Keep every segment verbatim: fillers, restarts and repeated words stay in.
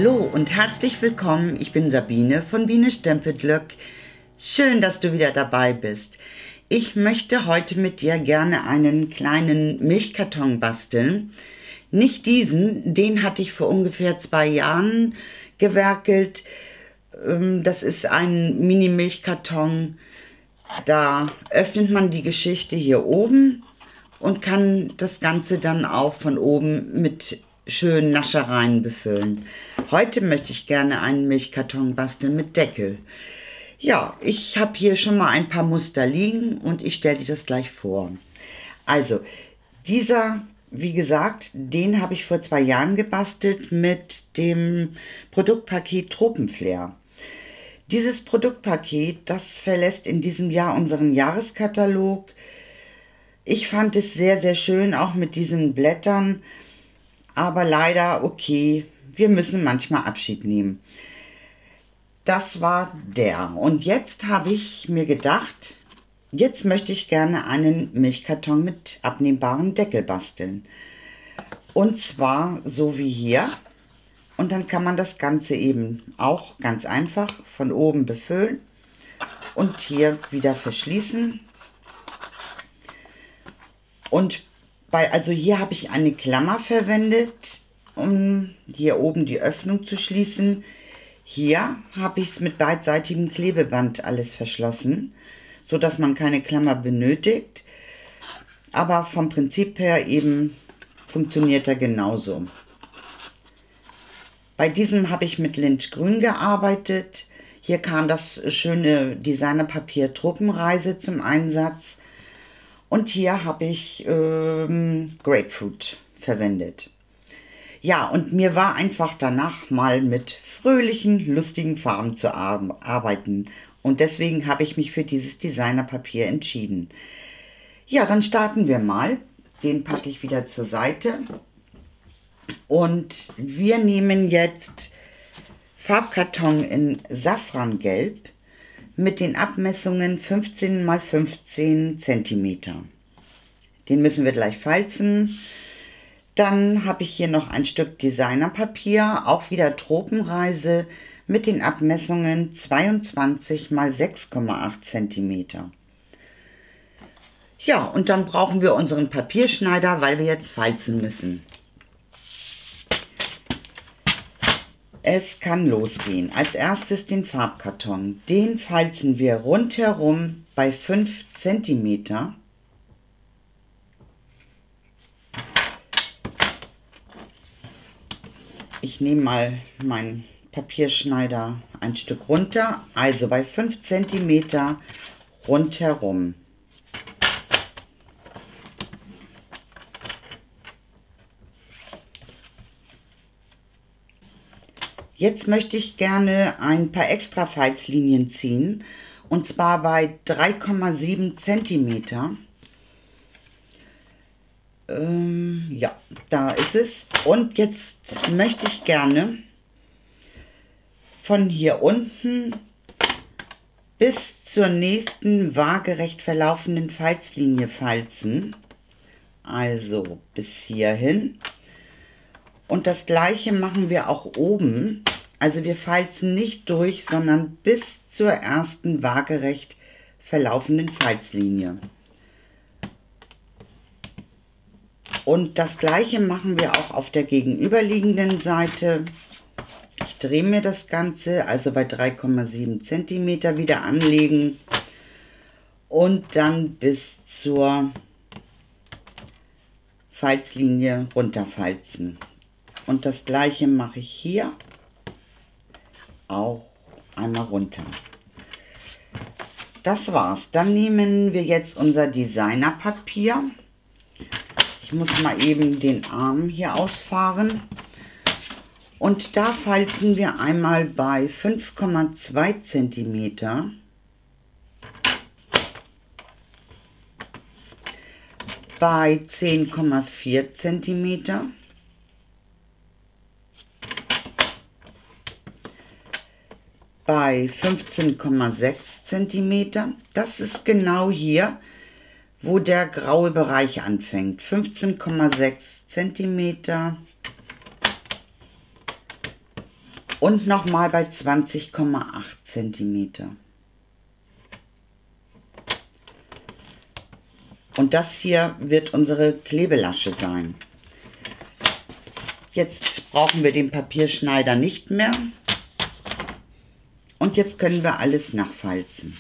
Hallo und herzlich willkommen, ich bin Sabine von Biene Stempelglöck. Schön, dass du wieder dabei bist. Ich möchte heute mit dir gerne einen kleinen Milchkarton basteln. Nicht diesen, den hatte ich vor ungefähr zwei Jahren gewerkelt. Das ist ein Mini-Milchkarton. Da öffnet man die Geschichte hier oben und kann das Ganze dann auch von oben mit schönen Naschereien befüllen. Heute möchte ich gerne einen Milchkarton basteln mit Deckel. Ja, ich habe hier schon mal ein paar Muster liegen und ich stelle dir das gleich vor. Also, dieser, wie gesagt, den habe ich vor zwei Jahren gebastelt mit dem Produktpaket Tropenflair. Dieses Produktpaket, das verlässt in diesem Jahr unseren Jahreskatalog. Ich fand es sehr, sehr schön, auch mit diesen Blättern. Aber leider, okay, wir müssen manchmal Abschied nehmen. Das war der. Und jetzt habe ich mir gedacht, jetzt möchte ich gerne einen Milchkarton mit abnehmbaren Deckel basteln. Und zwar so wie hier. Und dann kann man das Ganze eben auch ganz einfach von oben befüllen und hier wieder verschließen. Und Bei, also hier habe ich eine Klammer verwendet, um hier oben die Öffnung zu schließen. Hier habe ich es mit beidseitigem Klebeband alles verschlossen, so dass man keine Klammer benötigt. Aber vom Prinzip her eben funktioniert er genauso. Bei diesem habe ich mit Lynchgrün gearbeitet. Hier kam das schöne Designerpapier Tropenreise zum Einsatz. Und hier habe ich ähm, Grapefruit verwendet. Ja, und mir war einfach danach mal mit fröhlichen, lustigen Farben zu arbeiten. Und deswegen habe ich mich für dieses Designerpapier entschieden. Ja, dann starten wir mal. Den packe ich wieder zur Seite. Und wir nehmen jetzt Farbkarton in Safrangelb mit den Abmessungen fünfzehn mal fünfzehn Zentimeter. Den müssen wir gleich falzen. Dann habe ich hier noch ein Stück Designerpapier, auch wieder Tropenreise mit den Abmessungen zweiundzwanzig mal sechs Komma acht Zentimeter. Ja, und dann brauchen wir unseren Papierschneider, weil wir jetzt falzen müssen. Es kann losgehen. Als erstes den Farbkarton. Den falzen wir rundherum bei fünf Zentimeter. Ich nehme mal meinen Papierschneider ein Stück runter, also bei fünf Zentimeter rundherum. Jetzt möchte ich gerne ein paar extra Falzlinien ziehen, und zwar bei drei Komma sieben Zentimeter. Ähm, ja, da ist es. Und jetzt möchte ich gerne von hier unten bis zur nächsten waagerecht verlaufenden Falzlinie falzen. Also bis hierhin. Und das gleiche machen wir auch oben. Also wir falzen nicht durch, sondern bis zur ersten waagerecht verlaufenden Falzlinie. Und das gleiche machen wir auch auf der gegenüberliegenden Seite. Ich drehe mir das Ganze, also bei drei Komma sieben Zentimeter wieder anlegen und dann bis zur Falzlinie runterfalzen. Und das gleiche mache ich hier auch einmal runter. Das war's. Dann nehmen wir jetzt unser Designerpapier. Ich muss mal eben den Arm hier ausfahren. Und da falzen wir einmal bei fünf Komma zwei Zentimeter. Bei zehn Komma vier Zentimeter. Bei fünfzehn Komma sechs Zentimeter. Das ist genau hier, wo der graue Bereich anfängt. fünfzehn Komma sechs Zentimeter. und nochmal bei zwanzig Komma acht Zentimeter. Und das hier wird unsere Klebelasche sein. Jetzt brauchen wir den Papierschneider nicht mehr. Und jetzt können wir alles nachfalzen.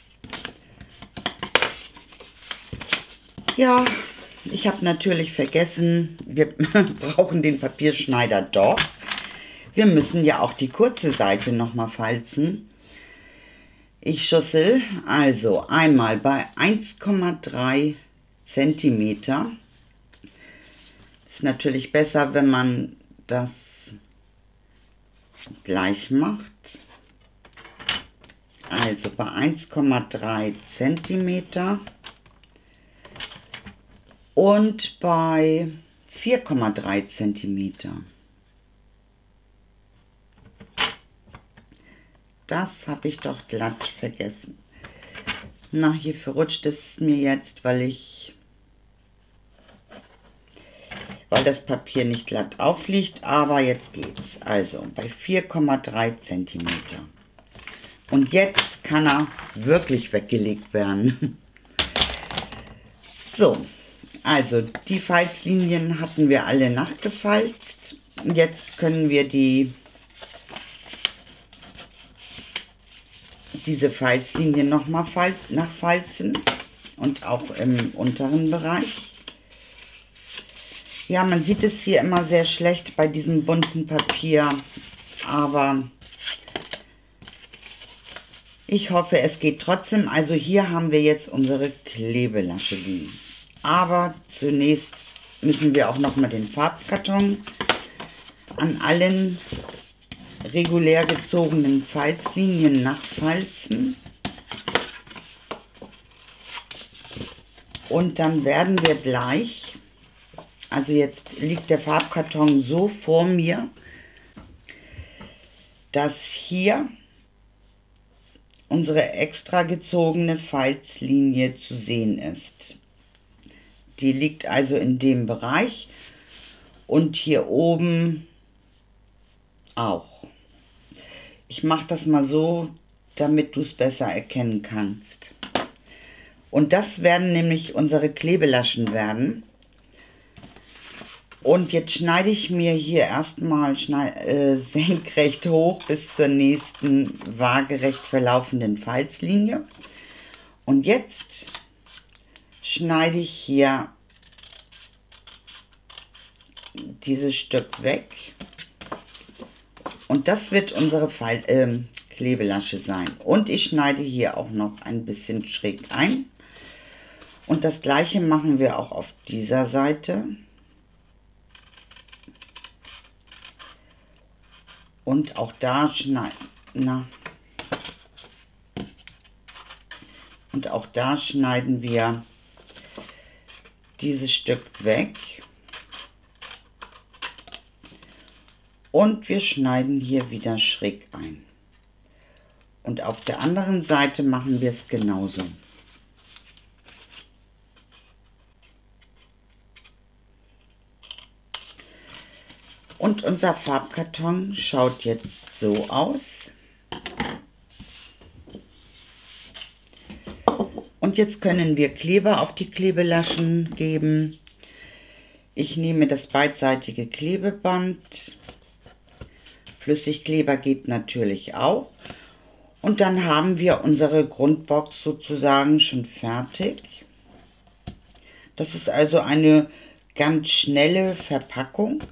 Ja, ich habe natürlich vergessen, wir brauchen den Papierschneider doch. Wir müssen ja auch die kurze Seite nochmal falzen. Ich schüssel also einmal bei eins Komma drei Zentimeter. Ist natürlich besser, wenn man das gleich macht. Also bei eins Komma drei Zentimeter und bei vier Komma drei Zentimeter. Das habe ich doch glatt vergessen. Na, hier verrutscht es mir jetzt, weil ich, weil das Papier nicht glatt aufliegt, aber jetzt geht's. Also bei vier Komma drei Zentimeter. Und jetzt kann er wirklich weggelegt werden. So, also die Falzlinien hatten wir alle nachgefalzt. Jetzt können wir die diese Falzlinie nochmal nachfalzen und auch im unteren Bereich. Ja, man sieht es hier immer sehr schlecht bei diesem bunten Papier, aber ich hoffe, es geht trotzdem. Also hier haben wir jetzt unsere Klebelasche liegen. Aber zunächst müssen wir auch noch mal den Farbkarton an allen regulär gezogenen Falzlinien nachfalzen. Und dann werden wir gleich, also jetzt liegt der Farbkarton so vor mir, dass hier unsere extra gezogene Falzlinie zu sehen ist. Die liegt also in dem Bereich und hier oben auch. Ich mache das mal so, damit du es besser erkennen kannst. Und das werden nämlich unsere Klebelaschen werden. Und jetzt schneide ich mir hier erstmal äh, senkrecht hoch bis zur nächsten waagerecht verlaufenden Falzlinie. Und jetzt schneide ich hier dieses Stück weg. Und das wird unsere Fall, äh, Klebelasche sein. Und ich schneide hier auch noch ein bisschen schräg ein. Und das gleiche machen wir auch auf dieser Seite. Und auch da schneiden. Na. Und auch da schneiden wir dieses Stück weg. Und wir schneiden hier wieder schräg ein. Und auf der anderen Seite machen wir es genauso. Und unser Farbkarton schaut jetzt so aus. Und jetzt können wir Kleber auf die Klebelaschen geben. Ich nehme das beidseitige Klebeband. Flüssigkleber geht natürlich auch. Und dann haben wir unsere Grundbox sozusagen schon fertig. Das ist also eine ganz schnelle Verpackung.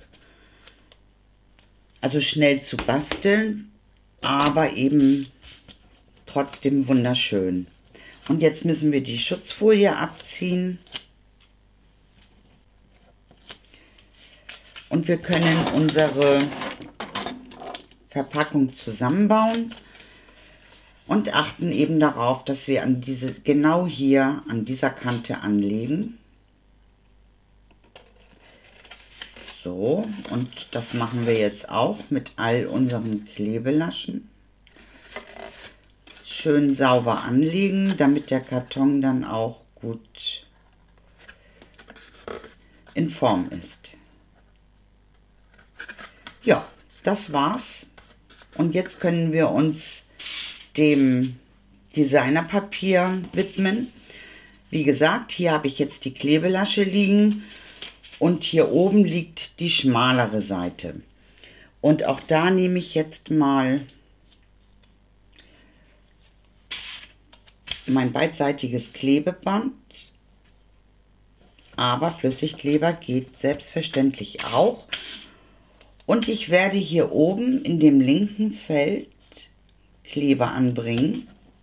Also schnell zu basteln, aber eben trotzdem wunderschön. Und jetzt müssen wir die Schutzfolie abziehen. Und wir können unsere Verpackung zusammenbauen und achten eben darauf, dass wir an diese, genau hier an dieser Kante anlegen. So, und das machen wir jetzt auch mit all unseren Klebelaschen. Schön sauber anlegen, damit der Karton dann auch gut in Form ist. Ja, das war's. Und jetzt können wir uns dem Designerpapier widmen. Wie gesagt, hier habe ich jetzt die Klebelasche liegen und hier oben liegt die schmalere Seite. Und auch da nehme ich jetzt mal mein beidseitiges Klebeband, aber Flüssigkleber geht selbstverständlich auch. Und ich werde hier oben in dem linken Feld Kleber anbringen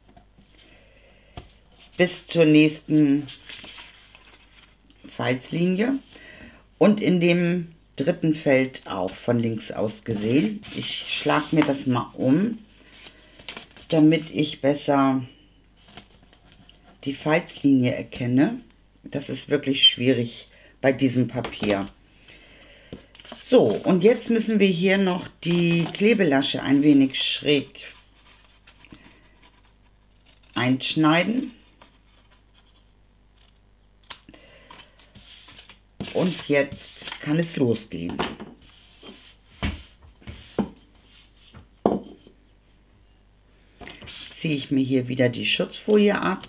bis zur nächsten Falzlinie und in dem dritten Feld auch von links aus gesehen. Ich schlage mir das mal um, damit ich besser die Falzlinie erkenne. Das ist wirklich schwierig bei diesem Papier. So, und jetzt müssen wir hier noch die Klebelasche ein wenig schräg einschneiden. Und jetzt kann es losgehen. Ziehe ich mir hier wieder die Schutzfolie ab.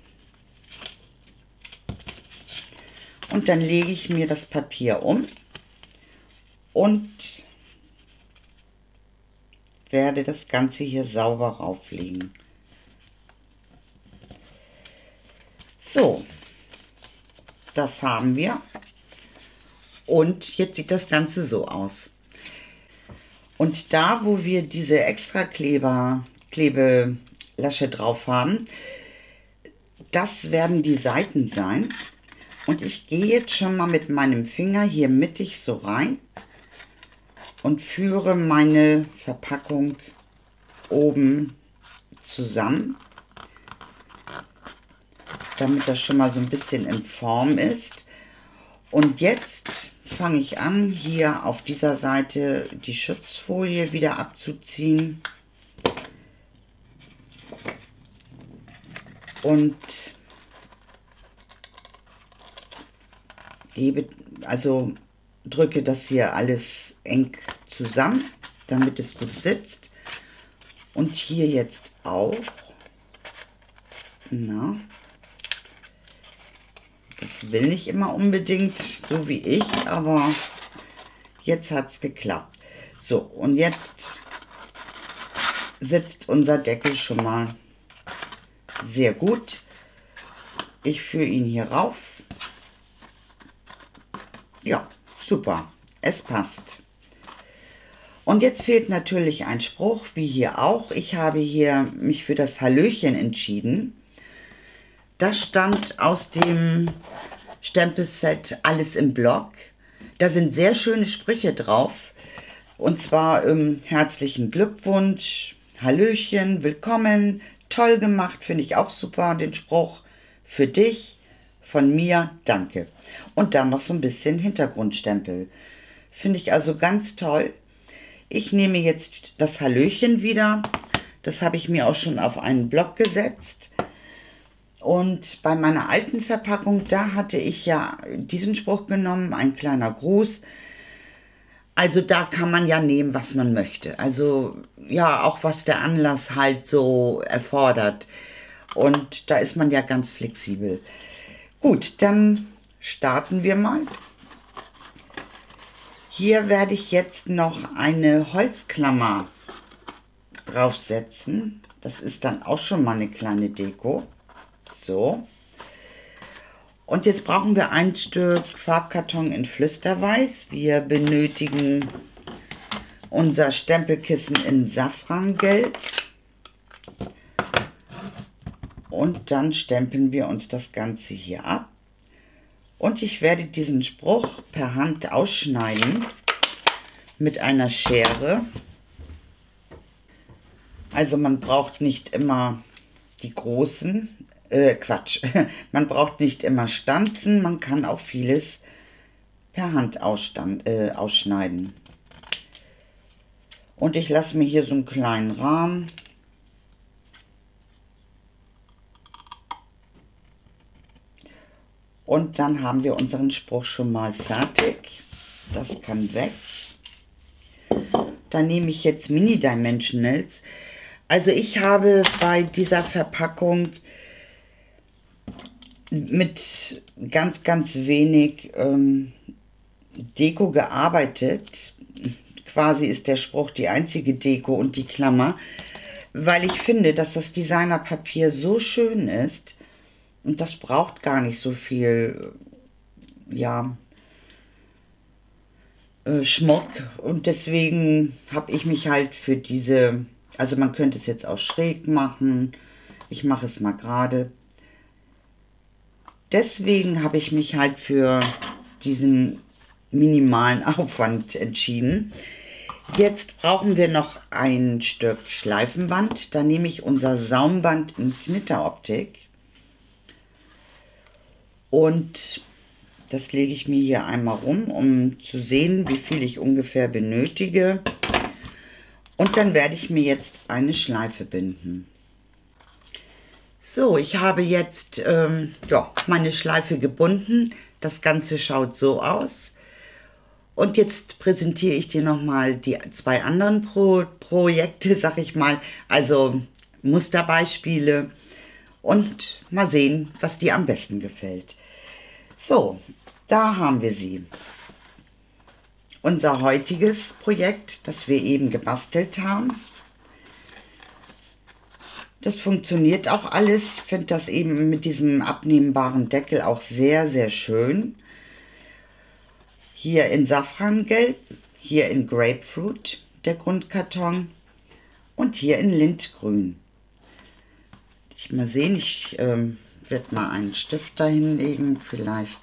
Und dann lege ich mir das Papier um und werde das Ganze hier sauber rauflegen. So, das haben wir. Und jetzt sieht das Ganze so aus. Und da, wo wir diese extra Kleber, Klebelasche drauf haben, das werden die Seiten sein. Und ich gehe jetzt schon mal mit meinem Finger hier mittig so rein und führe meine Verpackung oben zusammen, damit das schon mal so ein bisschen in Form ist. Und jetzt fange ich an, hier auf dieser Seite die Schutzfolie wieder abzuziehen und gebe, also drücke das hier alles eng zusammen, damit es gut sitzt. Und hier jetzt auch. Na, das will nicht immer unbedingt so wie ich, aber jetzt hat es geklappt. So, und jetzt sitzt unser Deckel schon mal sehr gut. Ich führe ihn hier rauf. Ja, super, es passt. Und jetzt fehlt natürlich ein Spruch, wie hier auch. Ich habe hier mich für das Hallöchen entschieden. Das stammt aus dem Stempelset Alles im Block. Da sind sehr schöne Sprüche drauf. Und zwar ähm, herzlichen Glückwunsch, Hallöchen, willkommen, toll gemacht, finde ich auch super, den Spruch. Für dich, von mir, danke. Und dann noch so ein bisschen Hintergrundstempel. Finde ich also ganz toll. Ich nehme jetzt das Hallöchen wieder. Das habe ich mir auch schon auf einen Block gesetzt. Und bei meiner alten Verpackung, da hatte ich ja diesen Spruch genommen, ein kleiner Gruß. Also da kann man ja nehmen, was man möchte. Also ja, auch was der Anlass halt so erfordert. Und da ist man ja ganz flexibel. Gut, dann starten wir mal. Hier werde ich jetzt noch eine Holzklammer draufsetzen. Das ist dann auch schon mal eine kleine Deko. So. Und jetzt brauchen wir ein Stück Farbkarton in Flüsterweiß. Wir benötigen unser Stempelkissen in Safrangelb. Und dann stempeln wir uns das Ganze hier ab. Und ich werde diesen Spruch per Hand ausschneiden mit einer Schere. Also man braucht nicht immer die großen, äh, Quatsch, man braucht nicht immer Stanzen, man kann auch vieles per Hand ausstand, äh, ausschneiden. Und ich lasse mir hier so einen kleinen Rahmen. Und dann haben wir unseren Spruch schon mal fertig. Das kann weg. Da nehme ich jetzt Mini Dimensionals. Also ich habe bei dieser Verpackung mit ganz, ganz wenig ähm, Deko gearbeitet. Quasi ist der Spruch die einzige Deko und die Klammer, weil ich finde, dass das Designerpapier so schön ist und das braucht gar nicht so viel, ja, äh, Schmuck, und deswegen habe ich mich halt für diese, also man könnte es jetzt auch schräg machen, ich mache es mal gerade. Deswegen habe ich mich halt für diesen minimalen Aufwand entschieden. Jetzt brauchen wir noch ein Stück Schleifenband. Da nehme ich unser Saumband in Knitteroptik. Und das lege ich mir hier einmal rum, um zu sehen, wie viel ich ungefähr benötige. Und dann werde ich mir jetzt eine Schleife binden. So, ich habe jetzt ähm, ja, meine Schleife gebunden. Das Ganze schaut so aus. Und jetzt präsentiere ich dir nochmal die zwei anderen Pro Projekte, sag ich mal, also Musterbeispiele, und mal sehen, was dir am besten gefällt. So, da haben wir sie. Unser heutiges Projekt, das wir eben gebastelt haben. Das funktioniert auch alles. Ich finde das eben mit diesem abnehmbaren Deckel auch sehr, sehr schön. Hier in Safrangelb, hier in Grapefruit der Grundkarton und hier in Lindgrün. Ich mal sehen, ich ähm, werde mal einen Stift da hinlegen. Vielleicht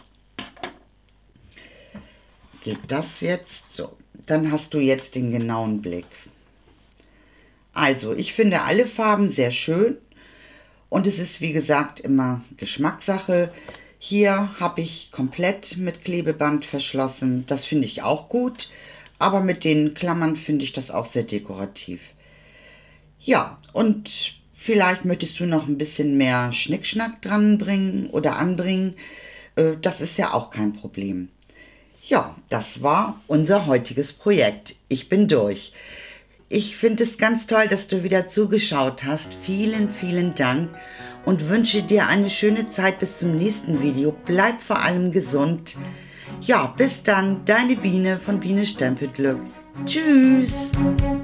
geht das jetzt so. Dann hast du jetzt den genauen Blick. Also, ich finde alle Farben sehr schön und es ist wie gesagt immer Geschmackssache. Hier habe ich komplett mit Klebeband verschlossen. Das finde ich auch gut, aber mit den Klammern finde ich das auch sehr dekorativ. Ja, und vielleicht möchtest du noch ein bisschen mehr Schnickschnack dran bringen oder anbringen. Das ist ja auch kein Problem. Ja, das war unser heutiges Projekt. Ich bin durch. Ich finde es ganz toll, dass du wieder zugeschaut hast. Vielen, vielen Dank und wünsche dir eine schöne Zeit bis zum nächsten Video. Bleib vor allem gesund. Ja, bis dann, deine Biene von Biene Stempelglück. Tschüss!